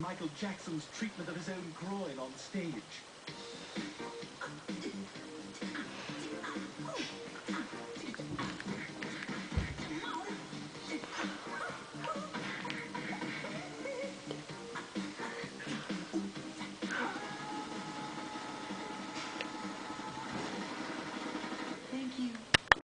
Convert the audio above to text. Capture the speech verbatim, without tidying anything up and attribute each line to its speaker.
Speaker 1: Michael Jackson's treatment of his own groin on stage.